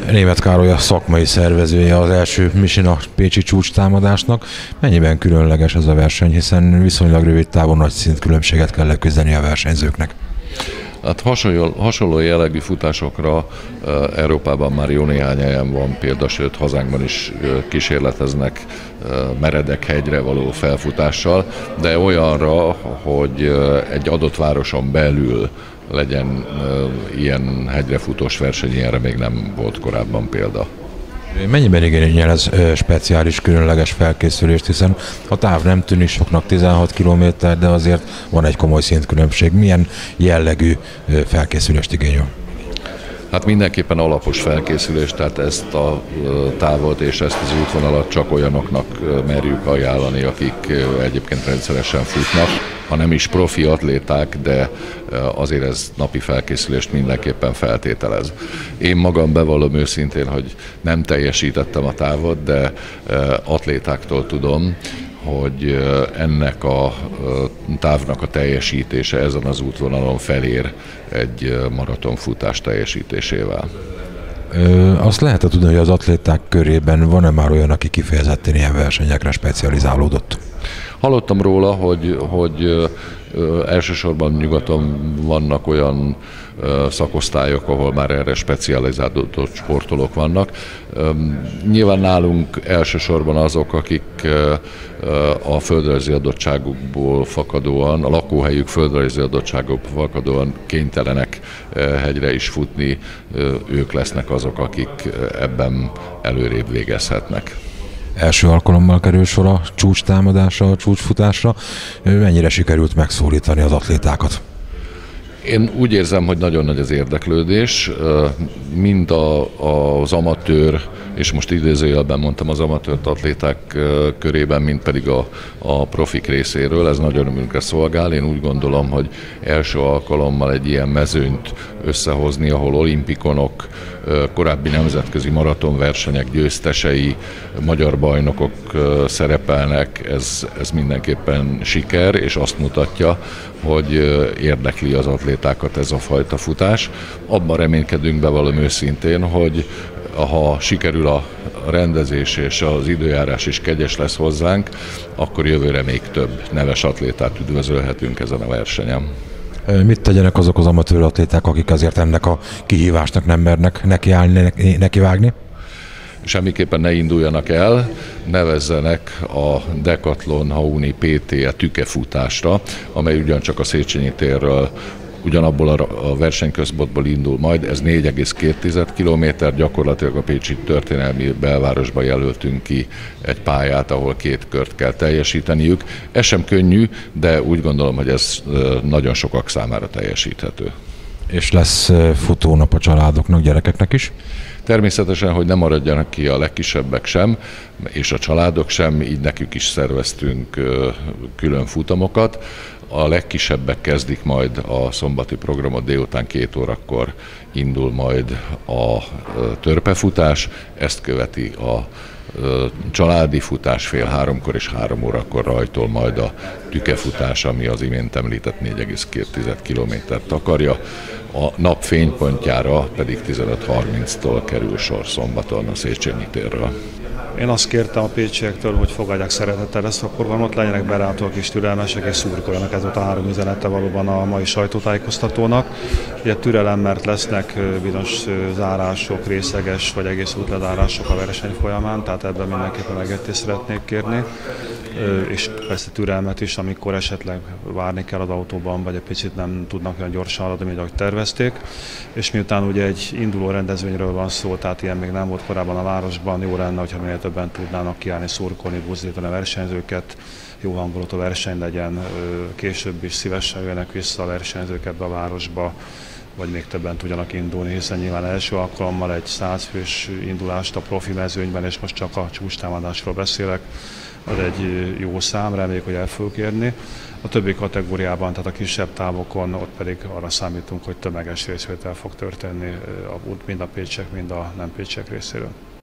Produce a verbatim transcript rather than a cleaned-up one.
Németh Károly a szakmai szervezője az első Misina pécsi csúcstámadásnak. Mennyiben különleges ez a verseny, hiszen viszonylag rövid távon nagy szintkülönbséget kell leküzdeni a versenyzőknek? Hát hasonló, hasonló jellegű futásokra uh, Európában már jó néhány helyen van példa, sőt hazánkban is uh, kísérleteznek uh, meredek hegyre való felfutással, de olyanra, hogy uh, egy adott városon belül legyen uh, ilyen hegyre futós verseny, ilyenre még nem volt korábban példa. Mennyiben igényel ez speciális, különleges felkészülést, hiszen a táv nem tűnik soknak, tizenhat kilométer, de azért van egy komoly szintkülönbség. Milyen jellegű felkészülést igényel? Hát mindenképpen alapos felkészülés, tehát ezt a távot és ezt az útvonalat csak olyanoknak merjük ajánlani, akik egyébként rendszeresen futnak, ha nem is profi atléták, de azért ez napi felkészülést mindenképpen feltételez. Én magam bevallom őszintén, hogy nem teljesítettem a távot, de atlétáktól tudom, hogy ennek a távnak a teljesítése ezen az útvonalon felér egy maratonfutás teljesítésével. Ö, azt lehet tudni, hogy az atléták körében van-e már olyan, aki kifejezetten ilyen versenyekre specializálódott? Hallottam róla, hogy, hogy ö, ö, elsősorban nyugaton vannak olyan ö, szakosztályok, ahol már erre specializálódott sportolók vannak. Ö, nyilván nálunk elsősorban azok, akik ö, a földrajzi adottságukból fakadóan, a lakóhelyük földrajzi adottságokból fakadóan kénytelenek hegyre is futni, ők lesznek azok, akik ebben előrébb végezhetnek. Első alkalommal kerül sor a csúcstámadásra, a csúcsfutásra. Mennyire sikerült megszólítani az atlétákat? Én úgy érzem, hogy nagyon nagy az érdeklődés, mind a, az amatőr, és most idézőjelben mondtam az amatőr atléták körében, mint pedig a, a profik részéről, ez nagyon örömünkre szolgál. Én úgy gondolom, hogy első alkalommal egy ilyen mezőnyt összehozni, ahol olimpikonok, korábbi nemzetközi maratonversenyek győztesei, magyar bajnokok szerepelnek, ez, ez mindenképpen siker, és azt mutatja, hogy érdekli az atlétákat ez a fajta futás. Abban reménykedünk, bevallom őszintén, hogy ha sikerül a rendezés és az időjárás is kegyes lesz hozzánk, akkor jövőre még több neves atlétát üdvözölhetünk ezen a versenyen. Mit tegyenek azok az amatőr atléták, akik azért ennek a kihívásnak nem mernek nekiállni, nekivágni? Semmiképpen ne induljanak el, nevezzenek a Decathlon Hauni pé té e tükefutásra, amely ugyancsak a Széchenyi térről, ugyanabból a versenyközpontból indul majd, ez négy egész két kilométer, gyakorlatilag a pécsi történelmi belvárosban jelöltünk ki egy pályát, ahol két kört kell teljesíteniük. Ez sem könnyű, de úgy gondolom, hogy ez nagyon sokak számára teljesíthető. És lesz futónap a családoknak, gyerekeknek is? Természetesen, hogy ne maradjanak ki a legkisebbek sem, és a családok sem, így nekük is szerveztünk külön futamokat. A legkisebbek kezdik majd a szombati programot, délután két órakor indul majd a törpefutás, ezt követi a családi futás fél háromkor és három órakor rajtol majd a tükefutás, ami az imént említett négy egész két kilométert takarja. A nap fénypontjára pedig tizenöt harminctól kerül sor szombaton a Széchenyi térről. Én azt kértem a pécsiektől, hogy fogadják szeretettel ezt a programot, legyenek belátóak és türelmesek, és szurkoljanak, ez volt a három üzenete valóban a mai sajtótájékoztatónak. Ugye türelem, mert lesznek bizonyos zárások, részleges vagy egész útlezárások a verseny folyamán, tehát ebben mindenképpen megértést szeretnék kérni. És persze türelmet is, amikor esetleg várni kell az autóban, vagy egy picit nem tudnak olyan gyorsan haladni, mint ahogy tervezték. És miután ugye egy induló rendezvényről van szó, tehát ilyen még nem volt korábban a városban, jó lenne, hogyha minél többen tudnának kiállni, szurkolni, buzdítani a versenyzőket, jó hangulatú verseny legyen, később is szívesen jönnek vissza a versenyzők ebbe a városba, vagy még többen tudjanak indulni, hiszen nyilván első alkalommal egy száz fős indulást a profi mezőnyben, és most csak a csúcstámadásról beszélek, az egy jó szám, reméljük, hogy el fogjuk érni. A többi kategóriában, tehát a kisebb távokon, ott pedig arra számítunk, hogy tömeges részvétel fog történni mind a pécsiek, mind a nem pécsiek részéről.